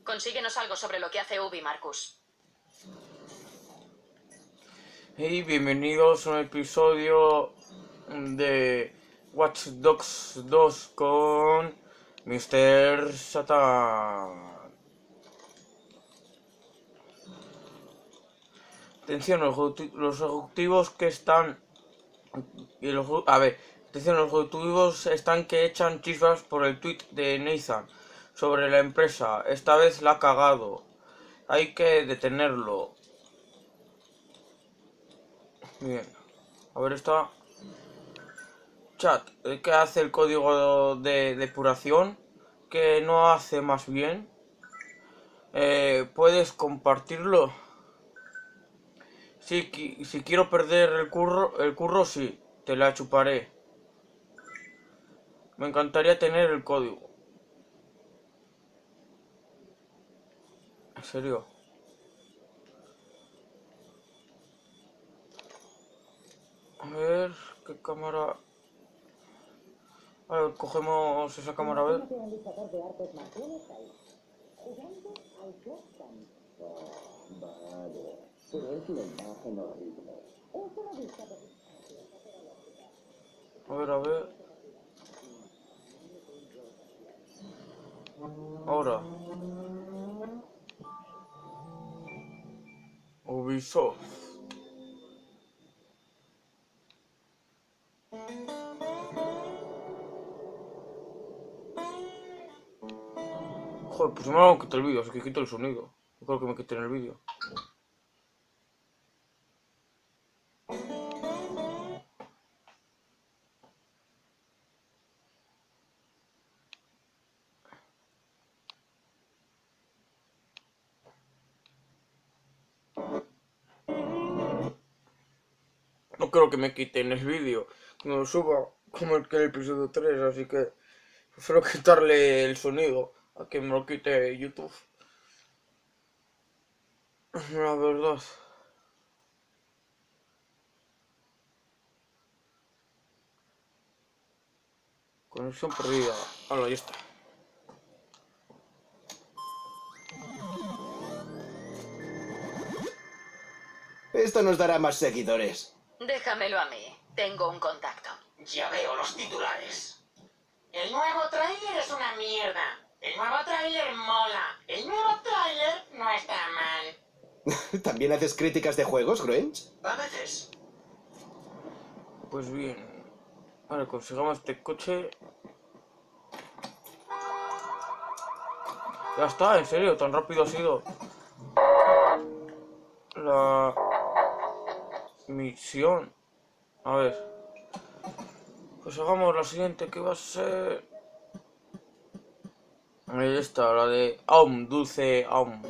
Consíguenos algo sobre lo que hace Ubi, Marcus. Y bienvenidos a un episodio de Watch Dogs 2 con Mr. Satan. Atención, los ejecutivos que están... atención, los ejecutivos están que echan chispas por el tweet de Nathan sobre la empresa. Esta vez la ha cagado. Hay que detenerlo. Bien. A ver, está... Chat, ¿qué hace el código de depuración? ¿Qué no hace más bien? ¿Puedes compartirlo? Sí, si quiero perder el curro sí, te la chuparé. Me encantaría tener el código. ¿En serio? A ver, ¿qué cámara? A ver, cogemos esa cámara, a ver. A ver, a ver. Ahora. Ubisoft. Joder, pues me ha quitado el vídeo, así que quito el sonido. Yo creo que me quiten el vídeo. No creo que me quiten el vídeo cuando lo suba como el episodio 3, así que prefiero quitarle el sonido a que me lo quite YouTube. La verdad. Conexión perdida. Ahora, ya está. Esto nos dará más seguidores. Déjamelo a mí. Tengo un contacto. Ya veo los titulares. El nuevo tráiler es una mierda. El nuevo tráiler mola. El nuevo tráiler no está mal. ¿También haces críticas de juegos, Grange? A veces. Pues bien. Vale, consigamos este coche. Ya está, en serio, tan rápido ha sido la misión. A ver. Pues hagamos la siguiente, que va a ser... Ahí está, la de Aum, dulce Aum.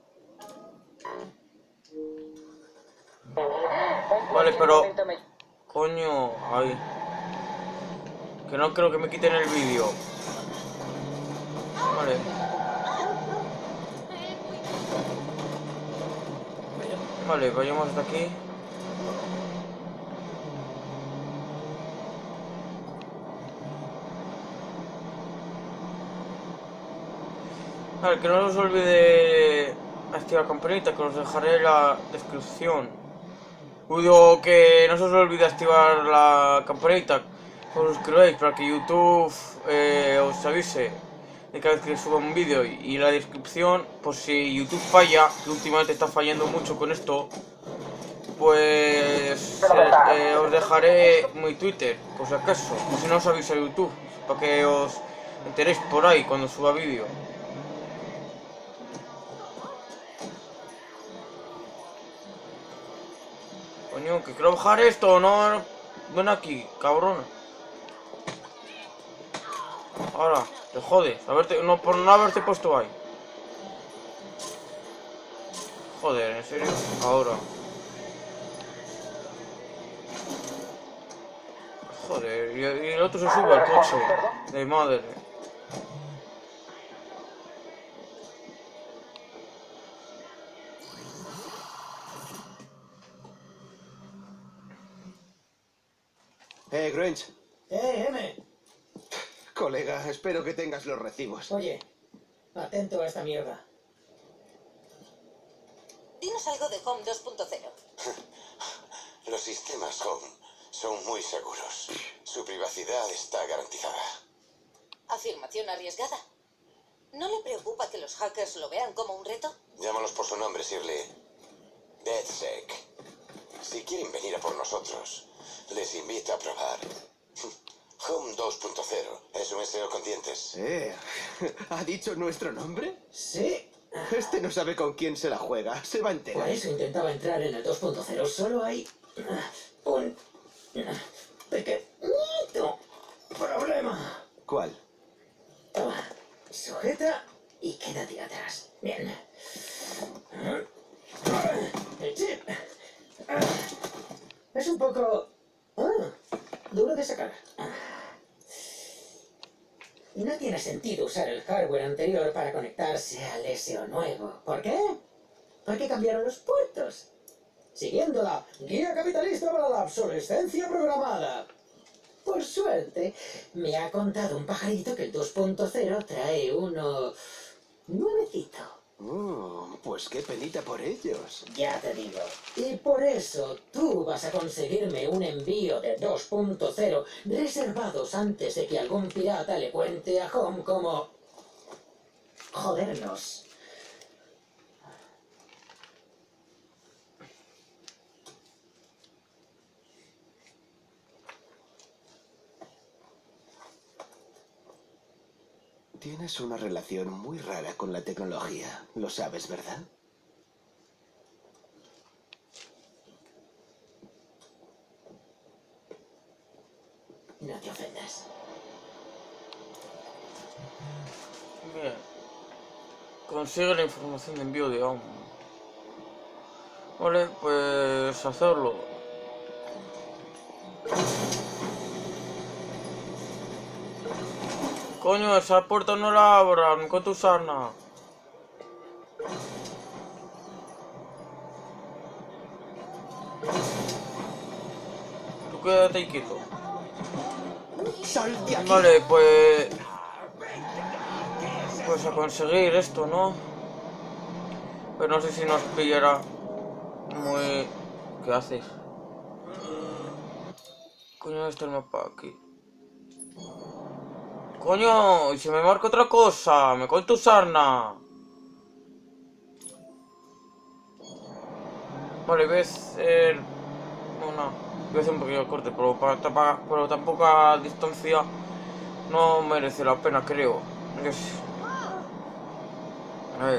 Vale, pero... Coño, ahí. Que no creo que me quiten el vídeo. Vale. Vale, vayamos hasta aquí. Vale, que no os olvide activar la campanita, que os dejaré en la descripción. Digo que no se os olvide activar la campanita, que os suscribáis para que YouTube os avise de cada vez que suba un vídeo. Y la descripción, pues si YouTube falla, que últimamente está fallando mucho con esto, pues os dejaré mi Twitter, por si acaso, por si no os avisa YouTube, para que os enteréis por ahí cuando suba vídeo. Coño, que quiero bajar esto, no. Ven aquí, cabrón. Ahora, te jodes, no, por no haberte puesto ahí. Joder, en serio, ahora. Joder, y el otro se sube al coche. De madre. Grange. M. Colega, espero que tengas los recibos. Oye, atento a esta mierda. Dinos algo de Home 2.0. Los sistemas Home son muy seguros. Su privacidad está garantizada. Afirmación arriesgada. ¿No le preocupa que los hackers lo vean como un reto? Llámalos por su nombre, Shirley. DeadSec. Si quieren venir a por nosotros, les invito a probar Home 2.0. Es un SEO con dientes. ¿Ha dicho nuestro nombre? Sí, Este no sabe con quién se la juega. Se va a por enterar. eso intentaba entrar en el 2.0. Solo hay un pequeñito problema. ¿Cuál? Toma, sujeta y quédate atrás. Bien. El chip es un poco duro de sacar. No tiene sentido usar el hardware anterior para conectarse al SEO nuevo. ¿Por qué? Porque cambiaron los puertos. Siguiendo la guía capitalista para la obsolescencia programada. Por suerte, me ha contado un pajarito que el 2.0 trae uno nuevecito. Pues qué penita por ellos. Ya te digo. Y por eso tú vas a conseguirme un envío de 2.0 reservados antes de que algún pirata le cuente a Home cómo joderlos. Tienes una relación muy rara con la tecnología. Lo sabes, ¿verdad? No te ofendas. Bien. Consigue la información de envío de Home. Vale, pues hacerlo. Coño, esa puerta no la abran con tu sarna. Tú quédate ahí quieto. ¡Sal de aquí! Vale, pues... Pues a conseguir esto, ¿no? Pero no sé si nos pillará muy... ¿Qué haces? Coño, está el mapa aquí. Coño, y si me marca otra cosa, me con tu sarna. Vale, ves una... Voy a hacer un pequeño corte, pero tampoco a distancia no merece la pena, creo. A ver.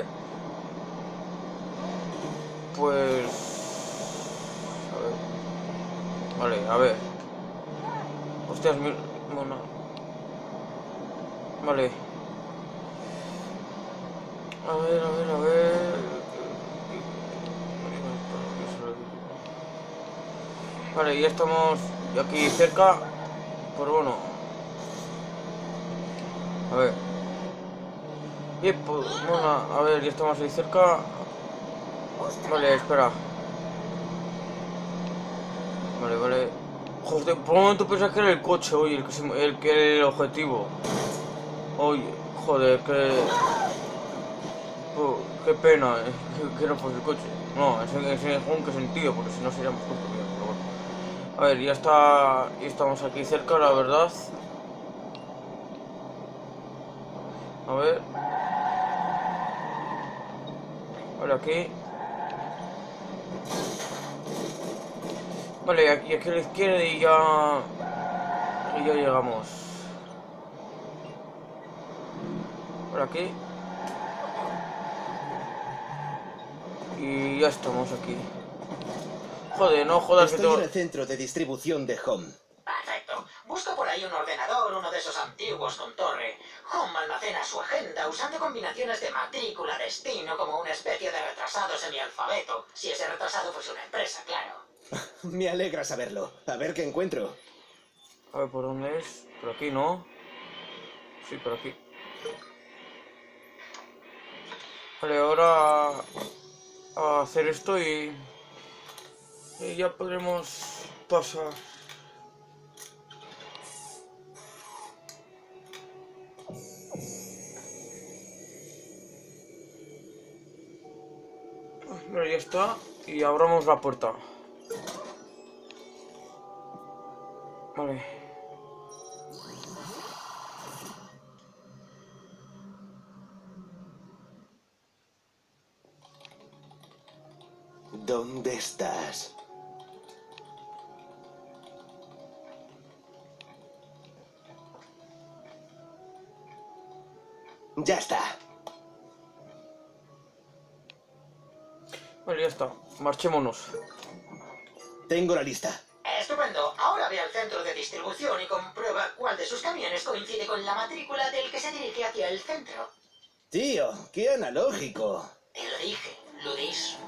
Pues... A ver. Vale, a ver. Hostias, bueno. Vale. A ver, a ver, a ver. Vale, ya estamos aquí cerca. Pero bueno. A ver. Y pues, bueno, a ver, ya estamos ahí cerca. Vale, espera. Vale, vale. Joder, por un momento pensé que era el coche, oye, el objetivo. Oye, joder, qué pena, que no fuese el coche. No, ese juego, qué sentido, porque si no seríamos justo bien, pero bueno. A ver, ya estamos aquí cerca, la verdad. A ver. Vale, aquí. Vale, aquí a la izquierda y ya llegamos. Por aquí. Y ya estamos aquí. Joder, no jodas que Estoy tengo... en el centro de distribución de Home. Perfecto. Busca por ahí un ordenador, uno de esos antiguos con torre. Home almacena su agenda usando combinaciones de matrícula, destino, como una especie de retrasado semialfabeto. Si ese retrasado fuese una empresa, claro. Me alegra saberlo. A ver qué encuentro. A ver, ¿por dónde es? Por aquí, ¿no? Sí, por aquí. Vale, ahora... A hacer esto y ya podremos pasar. Vale, ya está. Y abramos la puerta. Vale. ¿Dónde estás? Ya está. Vale, ya está. Marchémonos. Tengo la lista. Estupendo. Ahora ve al centro de distribución y comprueba cuál de sus camiones coincide con la matrícula del que se dirige hacia el centro. Tío, qué analógico. Te lo dije, Ludis.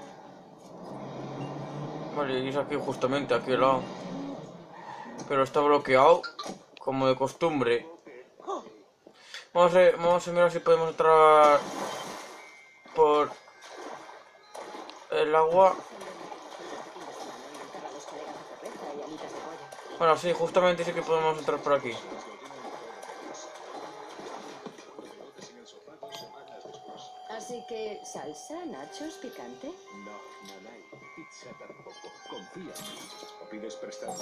Vale, y es aquí justamente, aquí al lado. Pero está bloqueado, como de costumbre. Vamos a mirar si podemos entrar por el agua. Bueno, sí, justamente sí que podemos entrar por aquí. Así que, ¿salsa, nachos, picante? No, no hay. Pizza tampoco. Confía en mí. ¿O pides prestado?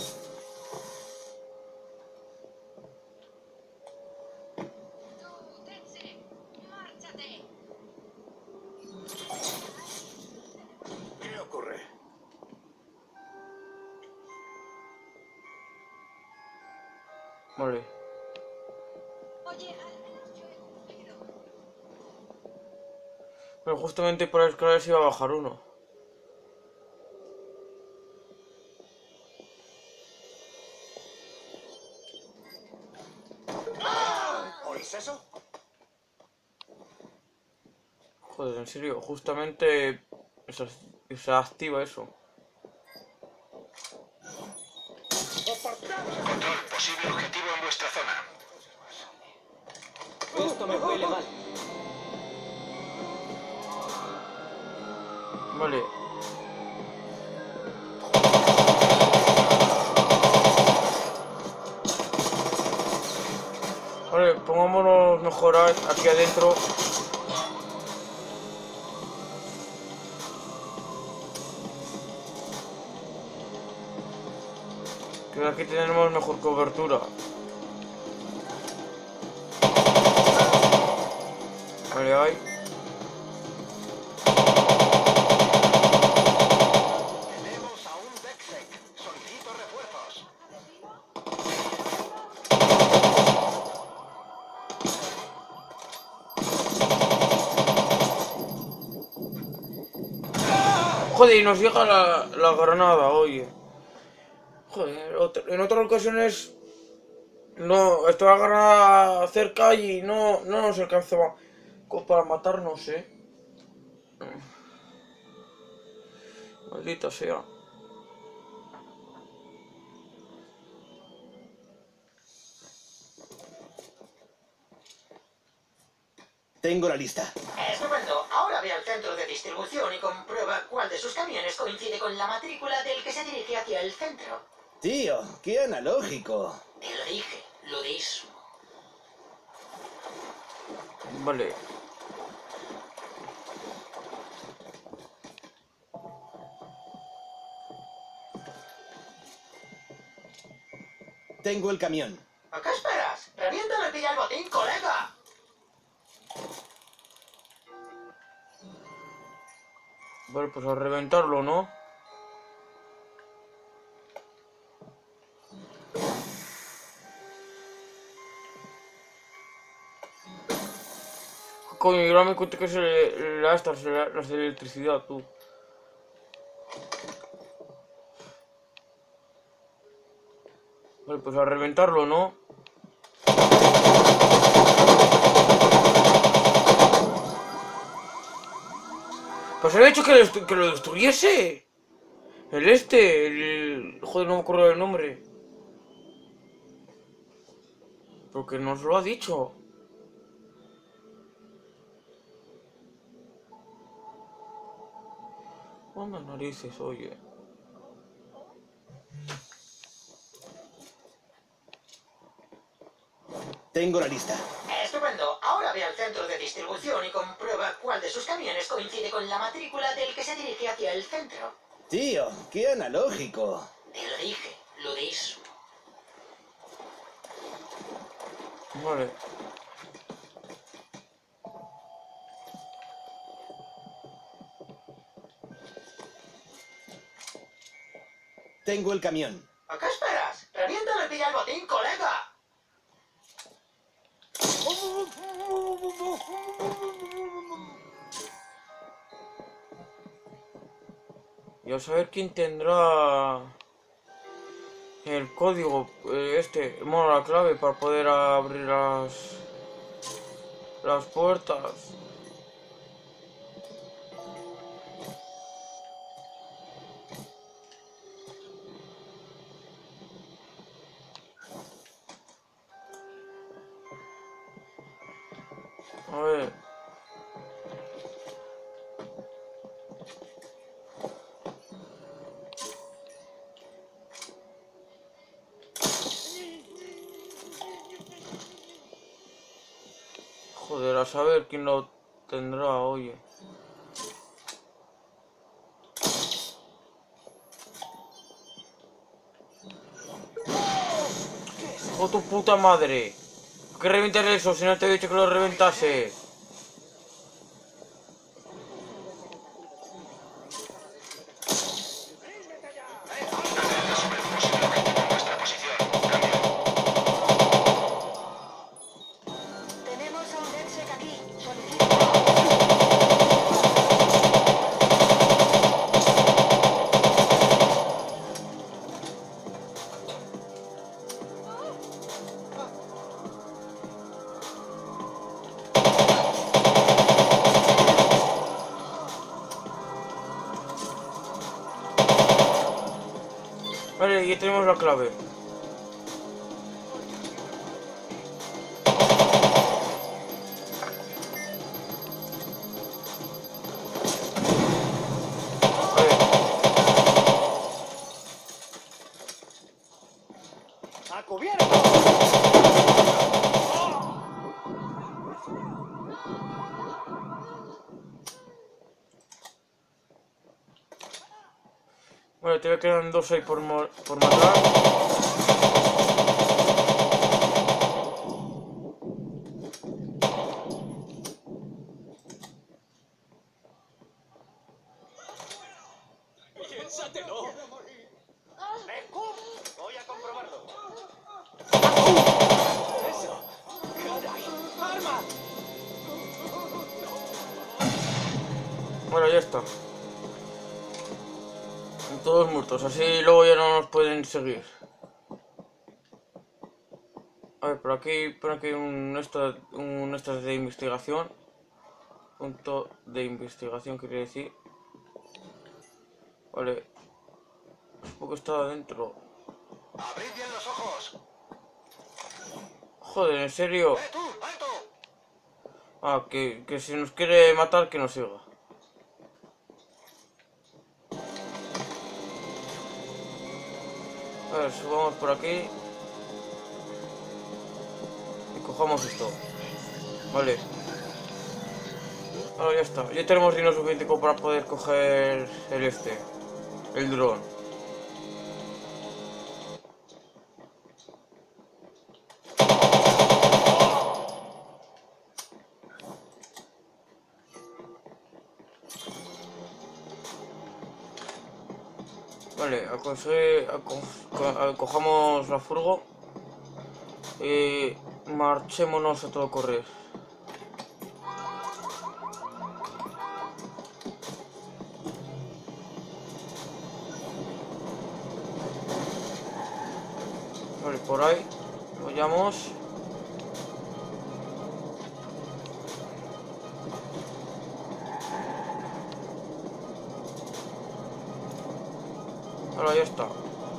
¿Qué ocurre? Vale. Pero justamente por las escaleras iba a bajar uno. ¿Oís eso? Joder, en serio, justamente se activa eso. Control, posible objetivo en vuestra zona. Esto me huele mal. Vale. Vale, pongámonos mejor aquí adentro. Que aquí tenemos mejor cobertura. Vale, ahí. Tenemos a un DedSec. Solicito refuerzos. Joder, y nos llega la granada, oye. Joder, en otras ocasiones no estaba la granada cerca y no nos alcanzaba para matarnos, Maldita sea. Tengo la lista. Estupendo. Ahora ve al centro de distribución y comprueba cuál de sus camiones coincide con la matrícula del que se dirige hacia el centro. Tío, qué analógico. Te lo dije, Ludis. Vale. Tengo el camión. ¿A qué esperas? ¡Reviéntale el pilla al botín, colega! Vale, pues a reventarlo, ¿no? Coño, yo ahora me cuento que es las de electricidad, tú. Vale, pues a reventarlo, ¿no? Pues he dicho que lo destruyese. Joder, no me acuerdo del nombre. Porque nos lo ha dicho. Anda narices, oye. Tengo la lista. Estupendo. Ahora Ve al centro de distribución y comprueba cuál de sus camiones coincide con la matrícula del que se dirige hacia el centro. Tío, qué analógico. Te lo dije, ludismo. Vale. Tengo el camión. ¿A qué esperas? ¡Reviéntalo y pilla el botín, colega! Y a saber quién tendrá el código, bueno, la clave para poder abrir las puertas. A ver. Joder, a saber quién lo tendrá, oye. ¡Oh, tu puta madre! ¿Por qué reventar eso si no te he dicho que lo reventase? Tenemos a un DedSec aquí. Vale, ya tenemos la clave. ¡A cubierto! Vale, te quedan dos ahí por matar. ¡Piénsatelo! Voy a comprobarlo. ¡Eso! ¡Caray! ¡Arma! Bueno, ya está. Todos muertos, así luego ya no nos pueden seguir. A ver, por aquí un esto de investigación. Punto de investigación quiere decir. Vale. Supongo que está adentro. ¡Abrid bien los ojos! Joder, ¿en serio? ¡Tú, alto! Ah, que si nos quiere matar, que nos siga. A ver, subamos por aquí. Y cojamos esto. Vale. Ahora ya está. Ya tenemos dinero suficiente como para poder coger el dron. Vale, cojamos la furgo y marchémonos a todo correr. Vale, por ahí vayamos. Ahora ya está.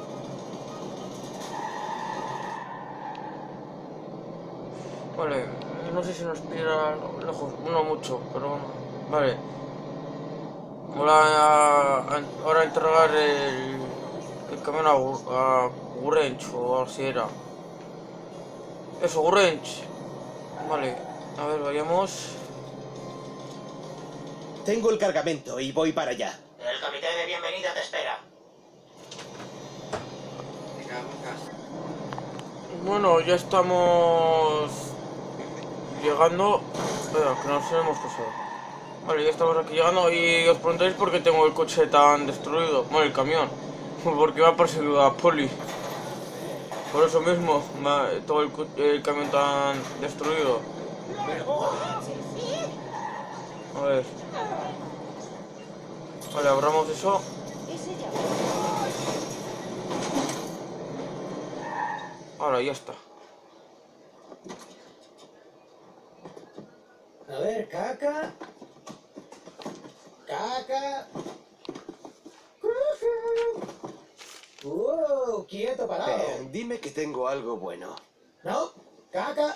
Vale, no sé si nos pilla lejos, no mucho, pero bueno. Vale. Ahora a entregar el camión a Gurrench o así era. Eso, Gurrench. Vale. A ver, vayamos. Tengo el cargamento y voy para allá. El comité de bienvenida te espera. Bueno, ya estamos llegando. Espera, que nos hemos pasado. Vale, ya estamos aquí llegando y os preguntáis por qué tengo el coche tan destruido. Bueno, el camión. Porque va a perseguir a Poli. Por eso mismo, todo el camión tan destruido. A ver. Vale, abramos eso. Ahora, ya está. A ver, caca. Caca. Quieto, parado. Dime que tengo algo bueno. No, caca.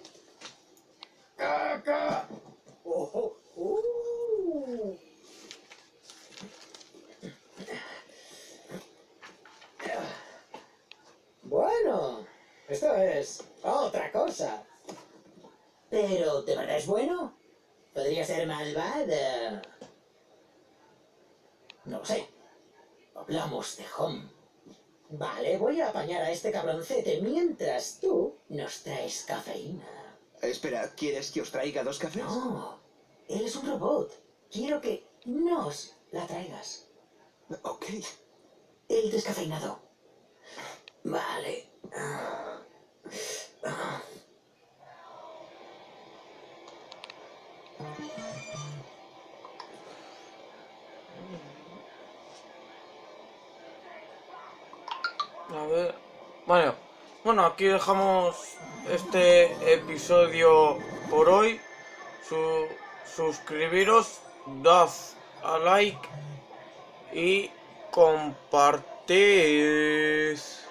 Caca. Oh, oh, Bueno, esto es otra cosa. Pero, ¿de verdad es bueno? ¿Podría ser malvada? No lo sé. Hablamos de Home. Vale, voy a apañar a este cabroncete mientras tú nos traes cafeína. Espera, ¿quieres que os traiga 2 cafés? No, él es un robot. Quiero que nos la traigas. Ok. El descafeinado. Vale. A ver. Bueno, aquí dejamos este episodio por hoy. Suscribiros, dad a like y compartid.